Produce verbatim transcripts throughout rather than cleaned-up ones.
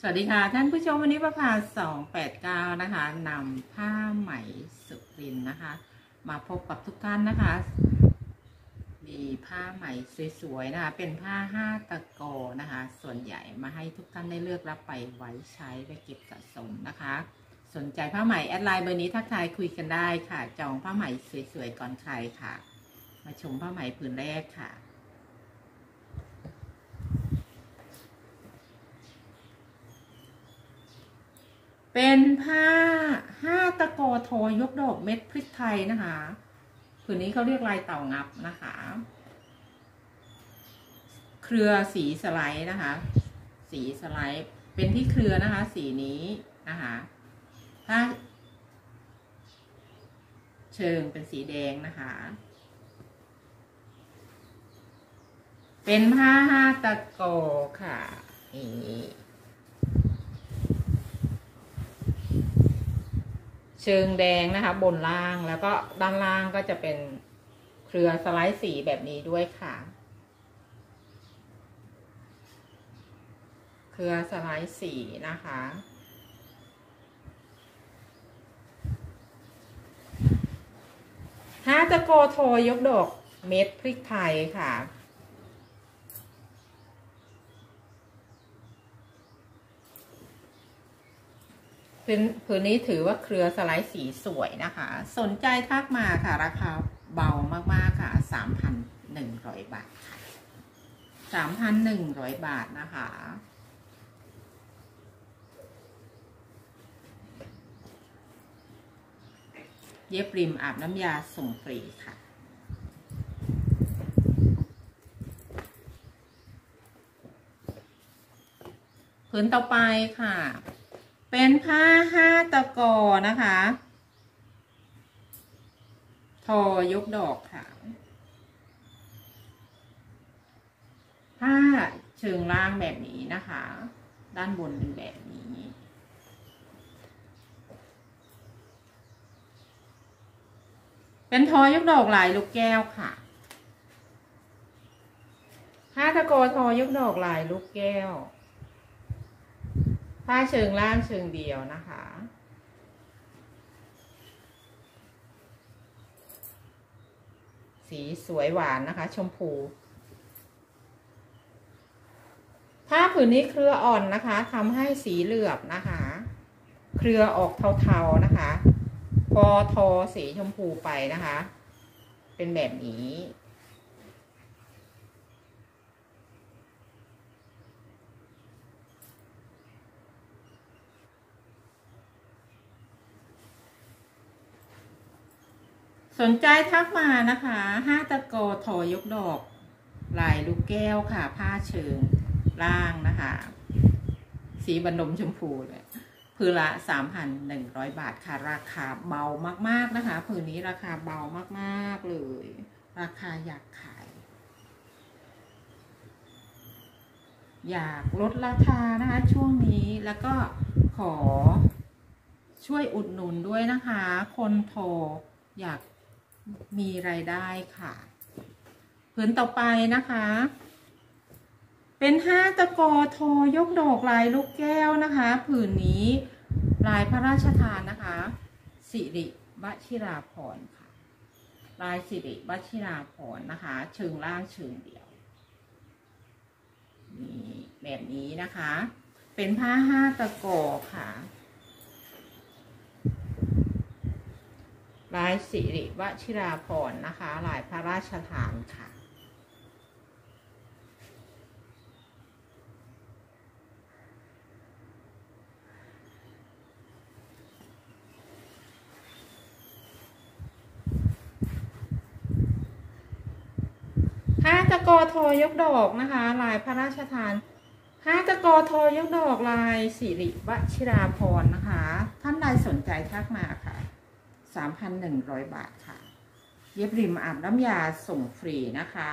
สวัสดีค่ะท่านผู้ชมวันนี้ประภาสองแปดเก้านะคะนำผ้าไหมสุรินทร์นะคะมาพบกับทุกท่านนะคะมีผ้าไหมสวยๆนะคะเป็นผ้าห้าตะโกนะคะส่วนใหญ่มาให้ทุกท่านได้เลือกรับไปไว้ใช้ไปเก็บสะสมนะคะสนใจผ้าไหมแอดไลน์เบอร์นี้ทักทายคุยกันได้ค่ะจองผ้าไหมสวยๆก่อนใครค่ะมาชมผ้าไหมผืนแรกค่ะเป็นผ้าห้าตะโกโทยกดอกเม็ดพริกไทยนะคะผืนนี้เขาเรียกลายเต่างับนะคะเครือสีสไลด์นะคะสีสไลด์เป็นที่เครือนะคะสีนี้นะคะถ้าเชิงเป็นสีแดงนะคะเป็นผ้าห้าตะโกค่ะนี่เชิงแดงนะคะบนล่างแล้วก็ด้านล่างก็จะเป็นเครือสไลด์สีแบบนี้ด้วยค่ะเครือสไลด์สีนะคะห้าตะโกโทยกดอกเม็ดพริกไทยค่ะผืนผืนนี้ถือว่าเครือสไลด์สีสวยนะคะสนใจทักมาค่ะราคาเบามากๆค่ะ สามพันหนึ่งร้อย บาทค่ะ สามพันหนึ่งร้อย บาทนะคะเย็บริมอาบน้ำยาส่งฟรีค่ะผืนต่อไปค่ะเป็นผ้าห้าตะกอนะคะทอยกดอกค่ะผ้าเชิงล่างแบบนี้นะคะด้านบนเป็นแบบนี้เป็นทอยกดอกลายลูกแก้วค่ะผ้าตะกอทอยกดอกลายลูกแก้วผ้าเชิงล่างเชิงเดียวนะคะสีสวยหวานนะคะชมพูผ้าผืนนี้เครืออ่อนนะคะทำให้สีเหลือบนะคะเครือออกเทาๆนะคะพอทอสีชมพูไปนะคะเป็นแบบนี้สนใจทักมานะคะห้าตะโกทอยกดอกลายลูกแก้วค่ะผ้าเชิงล่างนะคะสีบันดมชมพูเลยผืนละ สามพันหนึ่งร้อย บาทค่ะราคาเบามากๆนะคะผืนนี้ราคาเบามากๆเลยราคาอยากขายอยากลดราคานะคะช่วงนี้แล้วก็ขอช่วยอุดหนุนด้วยนะคะคนโทรอยากมีรายได้ค่ะผืนต่อไปนะคะเป็นห้าตะโกโทยกดอกลายลูกแก้วนะคะผืนนี้ลายพระราชทานนะคะสิริวชิราภรณ์ค่ะลายสิริวชิราภรณ์นะคะเชิงล่างเชิงเดียวนี่แบบนี้นะคะเป็นผ้าห้าตะโกค่ะลายสิริวชิราภรณ์นะคะลายพระราชทานค่ะห้าตะโกโทยกดอกนะคะลายพระราชทานห้าตะโกโทยกดอกลายสิริวชิราภรณ์นะคะท่านใดสนใจทักมาค่ะ สามพันหนึ่งร้อย บาทค่ะเย็บริมอาบน้ำยาส่งฟรีนะคะ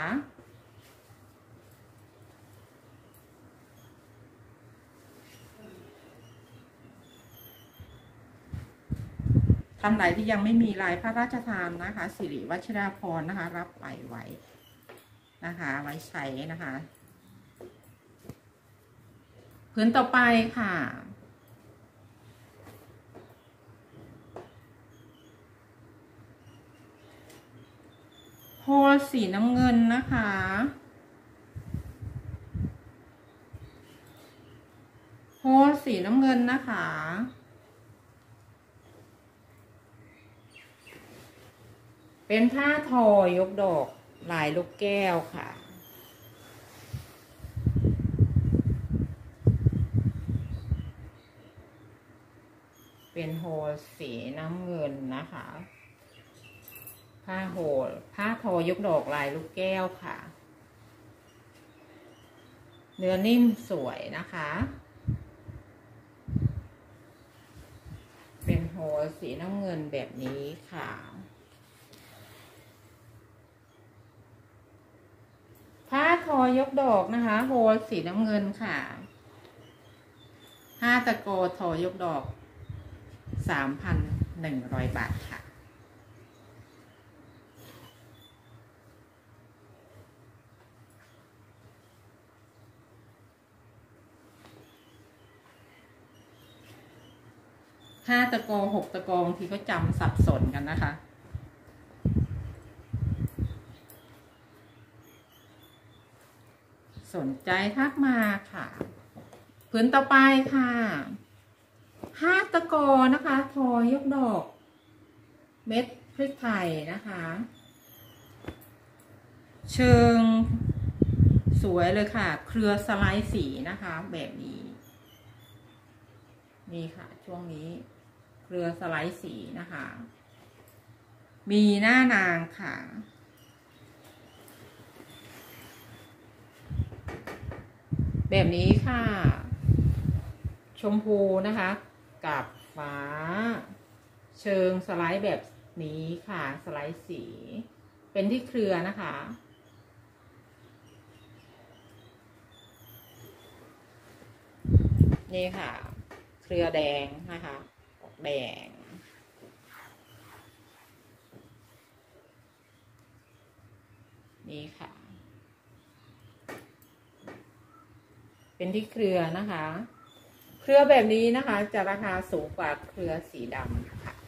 ท่านใดที่ยังไม่มีลายพระราชทานนะคะสิริวชิราภรณ์นะคะรับไปไว้นะคะไว้ใช้นะคะ ผืผืนต่อไปค่ะโฮลสีน้ำเงินนะคะโฮลสีน้ำเงินนะคะเป็นผ้าทอยกดอกลายลูกแก้วค่ะเป็นโฮลสีน้ำเงินนะคะผ้าโฮลผ้าทอยกดอกลายลูกแก้วค่ะเนื้อนิ่มสวยนะคะเป็นโฮลสีน้ำเงินแบบนี้ค่ะผ้าทอยกดอกนะคะโฮลสีน้ำเงินค่ะห้าตะโกทอยกดอกสามพันหนึ่งร้อยบาทค่ะห้าตะโกหกตะโกบางทีก็จำสับสนกันนะคะสนใจทักมาค่ะผืนต่อไปค่ะห้าตะโกนะคะทอยกดอกเม็ดพริกไทยนะคะเชิงสวยเลยค่ะเครือสไลด์สีนะคะแบบนี้นี่ค่ะช่วงนี้เครือสไลด์สีนะคะมีหน้านางค่ะแบบนี้ค่ะชมพูนะคะกับฟ้าเชิงสไลด์แบบนี้ค่ะสไลด์สีเป็นที่เครือนะคะนี่ค่ะเครือแดงนะคะออกแดงนี่ค่ะเป็นที่เครือนะคะเครือแบบนี้นะคะจะราคาสูงกว่าเครือสีดำค่ะ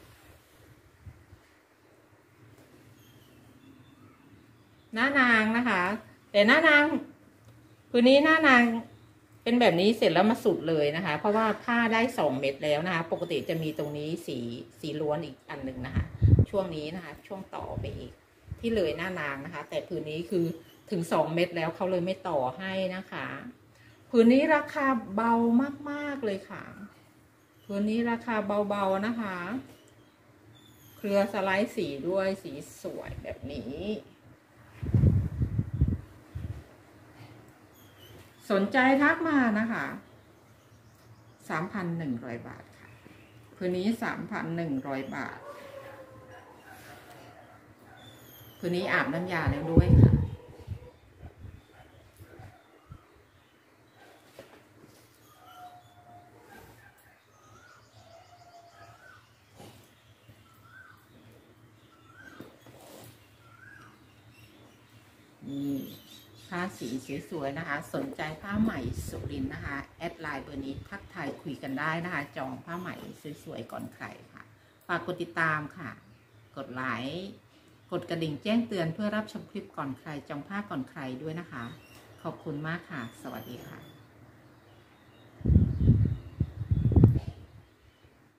หน้านางนะคะแต่หน้านางผืนนี้หน้านางเป็นแบบนี้เสร็จแล้วมาสุดเลยนะคะเพราะว่าผ้าได้สองเม็ดแล้วนะคะปกติจะมีตรงนี้สีสีล้วนอีกอันหนึ่งนะคะช่วงนี้นะคะช่วงต่อไปอีกที่เลยหน้านางนะคะแต่ผืนนี้คือถึงสองเม็ดแล้วเขาเลยไม่ต่อให้นะคะผืนนี้ราคาเบามากๆเลยค่ะผืนนี้ราคาเบาๆนะคะเครือสไลด์สีด้วยสีสวยแบบนี้สนใจทักมานะคะ สามพันหนึ่งร้อย บาทค่ะผืนนี้ สามพันหนึ่งร้อย บาทผืนนี้อาบน้ำยาแล้วด้วยค่ะนี่ผ้าสีสวยๆนะคะสนใจผ้าไหมสุรินทร์นะคะแอดไลน์เบอร์นี้ทักทายคุยกันได้นะคะจองผ้าไหมสวยๆก่อนใครค่ะฝากกดติดตามค่ะกดไลค์กดกระดิ่งแจ้งเตือนเพื่อรับชมคลิปก่อนใครจองผ้าก่อนใครด้วยนะคะขอบคุณมากค่ะสวัสดีค่ะ